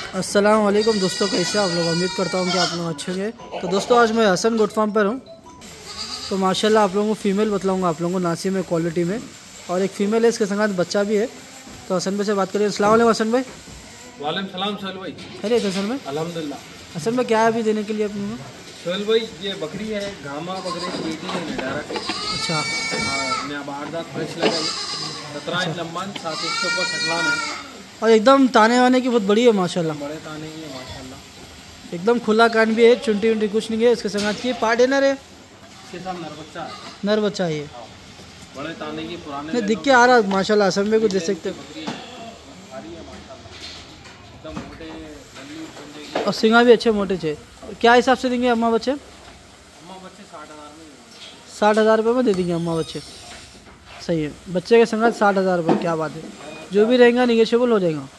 अस्सलाम वालेकुम दोस्तों, कैसे आप लोग? उम्मीद करता हूँ कि आप लोग अच्छे होंगे। तो दोस्तों आज मैं हसन गोट फार्म पर हूँ। तो माशाल्लाह आप लोगों को फ़ीमेल बतलाऊँगा आप लोगों को नासी में क्वालिटी में, और एक फ़ीमेल है, इसके संग बच्चा भी है। तो हसन भाई से बात करिए। अस्सलाम वालेकुम हसन भाई। वालेकुम सलाम सोहेल भाई। खैरियत हसन भाई? अल्हम्दुलिल्लाह। हसन भाई क्या है अभी देने के लिए अपने को? सोहेल भाई ये बकरी है, गामा बकरी की बेटी है डायरेक्ट। अच्छा मैं अब 8 दांत फ्रेश लगाई, 17 इंच लंबान, 7 इंच के ऊपर सकलान है और एकदम ताने वाने की बहुत बड़ी है माशाल्लाह। बड़े ताने ही है माशाल्लाह। एकदम खुला कान भी है, चुंटी उंटी कुछ नहीं है। इसके संग की पार्ट है ना रे? इसके साथ नर बच्चा है। नर बच्चा है ये। बड़े ताने की पुराने नहीं दिख के आ रहा माशाल्लाह, हसन भाई को देख सकते हो। बकरी है, भारी है माशाल्लाह, एकदम मोटे गली पंजे की। और सिंगा भी अच्छे मोटे चे। क्या हिसाब से देंगे अम्मा बच्चे? अम्मा बच्चे 60,000 में 60,000 रुपये में दे देंगे अम्मा बच्चे। सही है, बच्चे के संगत 60,000 रुपये, क्या बात है। जो भी रहेगा निगेशियबल हो जाएगा।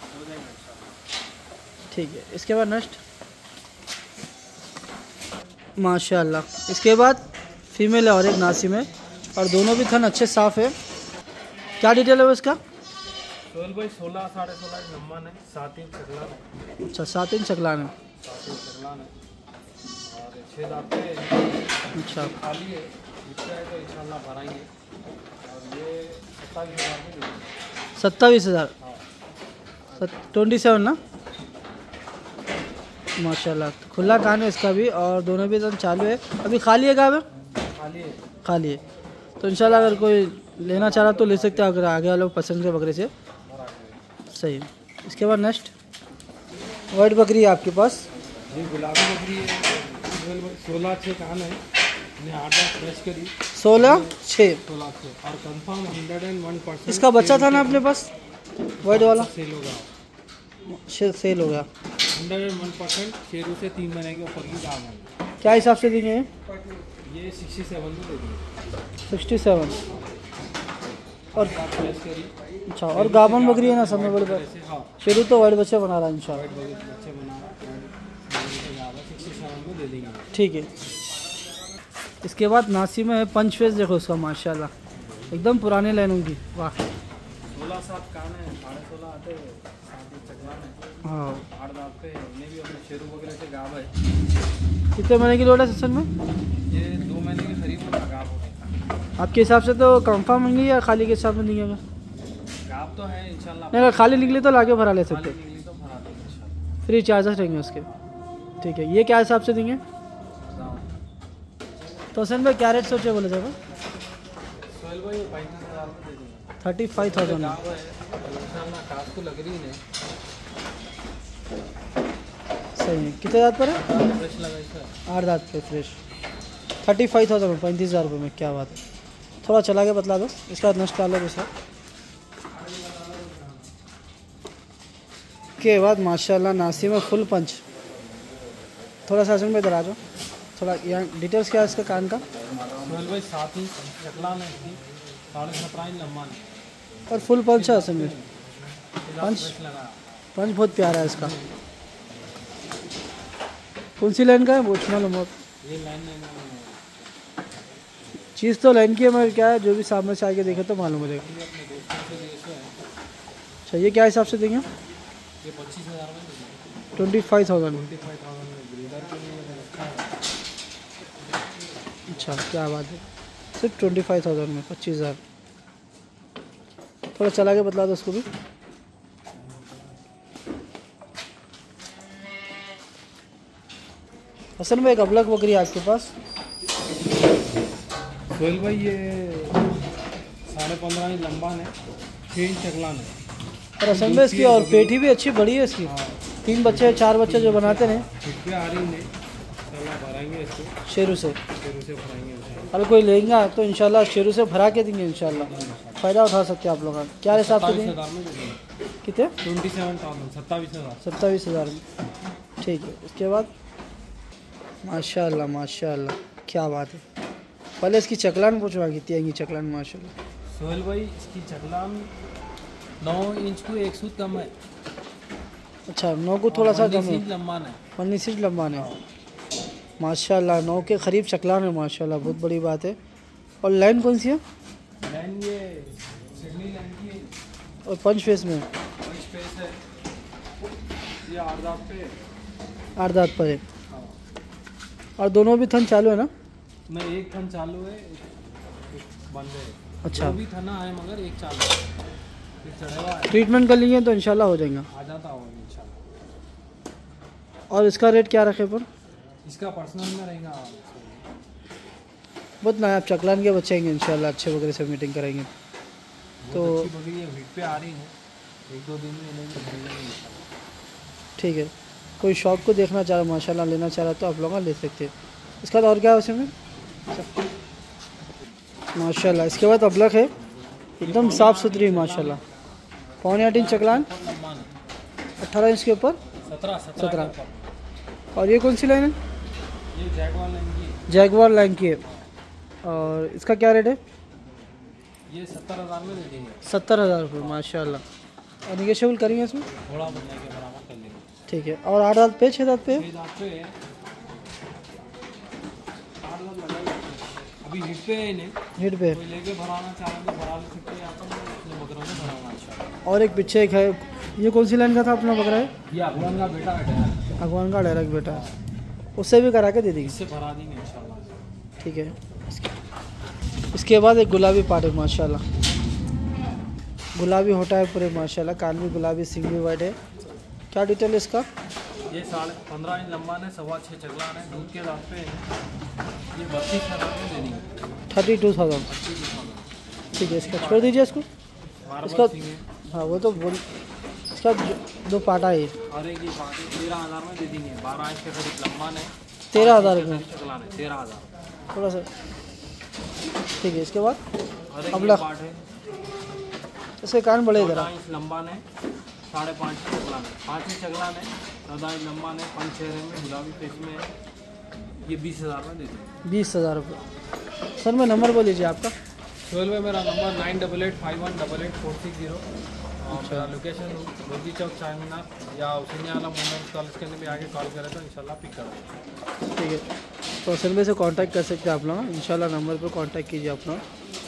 ठीक है, इसके बाद नेक्स्ट माशाल्लाह। इसके बाद फीमेल है और एक नासी में, और दोनों भी थन अच्छे साफ़ है। क्या डिटेल है वो इसका? सोहेल भाई 16 साढ़े 16 इंच लंबान है, 7 इंच सकलान है। अच्छा 7 इंच चकलान है। 7 इंच सकलान है और 6 दांत पे अच्छा खाली है। बिकता है तो इंशाल्लाह भराएंगे। और ये 27,000 में देंगे। 27,000। हाँ 27 ना माशाल्लाह। तो खुला कान है इसका भी, और दोनों भी एकदम चालू है। अभी खाली है कहाँ पे? खाली है। खाली है। तो इंशाल्लाह अगर कोई लेना चाह रहा तो ले सकते हैं, अगर आगे वाले को पसंद के बकरे से। सही है। इसके बाद नेक्स्ट वाइट बकरी है आपके पास। ये गुलाबी बकरी है, 16 6 कान है। मैंने 8 दांत फ्रेश करी, 16/6 और कंफर्म 101%। इसका बच्चा था ना अपने पास वाइट वाला? सेल होगा, सेल हो गया। 101% शेरू से 3 महीने के ऊपर की दाम है। क्या हिसाब से देंगे ये 67 में दे देंगे। 67। और फ्रेश करी। अच्छा, और गाबन बकरी है ना सब में बड़े बड़े? ऐसे हाँ शुरू तो वाइट बच्चा बना रहा है इंशाल्लाह। बच्चे बना रहा है, 67 में दे देंगे। ठीक है। इसके बाद नासी में है पंच फेस, देखो उसका माशाल्लाह, एकदम पुराने लाइनों की। वाह 16 7 कान है, 16.5 आते हैं, 7 इंच चकलान है। हाँ 8 दांत पे है। उन्हें भी अपने शेरू वगैरह से गाब है। कितने महीने की लोड है सत्सन में? ये 2 महीने के करीब होगा गाब हो गया। आपके हिसाब से तो कंफर्म होंगे या खाली के हिसाब में देंगे? गाब तो है इंशाल्लाह। नहीं अगर खाली निकले तो लाके भरा ले सकते, खाली निकली तो भरा देंगे इंशाल्लाह। फ्री चार्जेस रहेंगे उसके। ठीक है, ये क्या हिसाब से देंगे? तो हसन भाई क्या रेट सोचे बोले थे? सोहेल भाई 35,000 में दे देंगे। 35,000 गाब है इंशाल्लाह, काफ को लग रही है। सही है। कितने दांत पर है? फ्रेश लगा इसका। 8 दांत पे फ्रेश। 35,000 में, 35,000 रुपये में, क्या बात है। थोड़ा चला के बतला दो। इसका नष्ट डाल लो दूसरा के बाद माशाल्लाह नासी में फुल पंच। थोड़ा सा हसन में इधर आ जाओ, थोड़ा यहाँ डिटेल्स क्या है इसका कान का? सोहेल भाई 7 इंच चकलान है इसकी, 17.5 इंच लंबान है और फुल पंच है असल में। पंच फ्रेश लगा। पंच बहुत प्यारा है इसका। कौन सी लाइन का है? पूछना लो बहुत। ये लाइन में चीज़ तो लाइन की है, मगर क्या है जो भी सामने से आके देखे तो मालूम हो जाएगा। अपने दोस्तों से लिए से है। अच्छा ये क्या हिसाब से देंगे? ये 25,000 में दे देंगे। 25,000 में। 25,000 में ब्रीडर के लिए रखा है। अच्छा क्या बात है, सिर्फ 25,000 में 25,000। थोड़ा चला के बतला दो उसको भी। हसन भाई एक अबलक बकरी है आपके पास। सोहेल भाई ये 15.5 इंच लंबा है, 6 इंच चकलान है। और हसन भाई इसकी और पेटी भी अच्छी बड़ी है इसकी। 3 बच्चे 4 बच्चे जो बनाते हैं छुट्टियाँ आ रही हैं, इंशाल्लाह भराएंगे इसको। शेरू से। शेरू से भराएंगे इंशाल्लाह। अगर कोई लेंगे तो इंशाल्लाह शेरू से भरा के देंगे इंशाल्लाह। फ़ायदा उठा सकते हैं आप लोग। क्या हिसाब से देंगे? 27,000 में दे देंगे। कितने? 27,000 27,000। 27,000 में। ठीक है। इसके बाद माशाल्लाह माशाल्लाह, क्या बात है। पहले इसकी चकलान पूछवा कितनी आएंगी चकलान माशाल्लाह? सोहेल भाई इसकी चकलान 9 इंच को 1 सूत कम है। अच्छा 9 को थोड़ा सा कम है। 19 इंच लंबान है। 19 इंच लंबान है माशाल्लाह। 9 के करीब चकलान है माशाल्लाह, बहुत बड़ी बात है। और लाइन कौन सी है? लाइन ये सिडनी लाइन की है। और पंच फेस में? पंच फेस है। ये 8 दांत पे 8 दांत पर है। हाँ। और दोनों भी थन चालू है ना? नहीं, एक थन चालू है, एक बंद है। अच्छा। दो भी थना है मगर एक चालू है, एक चढ़ा हुआ है। ट्रीटमेंट कर लेंगे तो इंशाल्लाह हो जाएगा। आ जाता होगा इंशाल्लाह। और इसका रेट क्या रखे पर? इसका पर्सनल में रहेगा। बहुत नायाब चकलान के बच्चे आएंगे इंशाल्लाह, अच्छे वगैरह से मीटिंग कराएंगे तो अच्छी बकरी है, वीट पे आ रही है, 1-2 दिन में इन्हें इंशाल्लाह। ठीक है। कोई शॉप को देखना चाह रहा, माशाल्लाह लेना चाह रहा तो आप लोग ले सकते हैं। इसका और क्या है उसमें? माशाल्लाह। इसके बाद अबलक है, एकदम साफ़ सुथरी माशाल्लाह। 8.5 इंच चकलान, 18 इंच के ऊपर 17। और ये कौन सी लाइन है? ये जैगवार लाइन की, जैगवार लाइन की है। और इसका क्या रेट है? ये 70,000 में दे देंगे। 70,000 रुपये माशाल्लाह। और निगेशियबल करेंगे इसमें? थोड़ा बनने के बराबर कर लेंगे। ठीक है। और 8 दांत पे 6 दांत पे? 6 दांत पे है, 8 दांत लगाई है। अभी हिट पे है इन्हें, हिट पे। कोई लेके भराना चाह रहे तो भरा ले सकते हैं, अपन अपने बकरों में भराना इंशाल्लाह। और एक पीछे एक है, ये कौन सी लाइन का था अपना बकरा है? ये अफगान का बेटा है, भगवान का डायरेक्ट बेटा है, उससे भी करा के दे देंगे। इससे भरा देंगे इंशाल्लाह। ठीक है। इसके बाद एक गुलाबी पाट है माशाल्लाह, गुलाबी होटा है पूरे माशाल्लाह, कान भी गुलाबी, सिंग भी वाइट है। क्या डिटेल है इसका? ये 15.5 इंच लंबा है, 6.25 चगलान है, दूध के दांत पे है। ये 32,000 में दे देंगे। 32,000। ठीक है। इसका छोड़ दीजिए इसको। इसका हाँ वो तो बोल, इसका दो पाटा है और एक ये 13,000 में दे देंगे। 12 इंच के करीब लंबा है, 13,000 रुपये। चगलान है 13,000। थोड़ा सा ठीक है। इसके बाद और एक अबलख, पार्ट है, इसके कान बड़े इधर 14 इंच लंबा है, 5.5 चगलान है, 5 इंच चगलान है, 14 इंच लंबा है, 5 चेहरे में गुलाबी फेस में है। ये 20,000 में दे देंगे। 20,000 रुपये। सर मैं नंबर बोल लीजिए आपका। 12 में मेरा नंबर 9885188460। और मेरा लोकेशन रोजी चौक चारमीनार या हुसैनिया आला मोहम्मद कॉलेज के अंदर भी आके कॉल करें तो इंशाल्लाह पिक कर देंगे। ठीक है। तो सर में से कांटेक्ट कर सकते हैं आप लोग, इंशाल्लाह नंबर पर कांटेक्ट कीजिए आप लोग।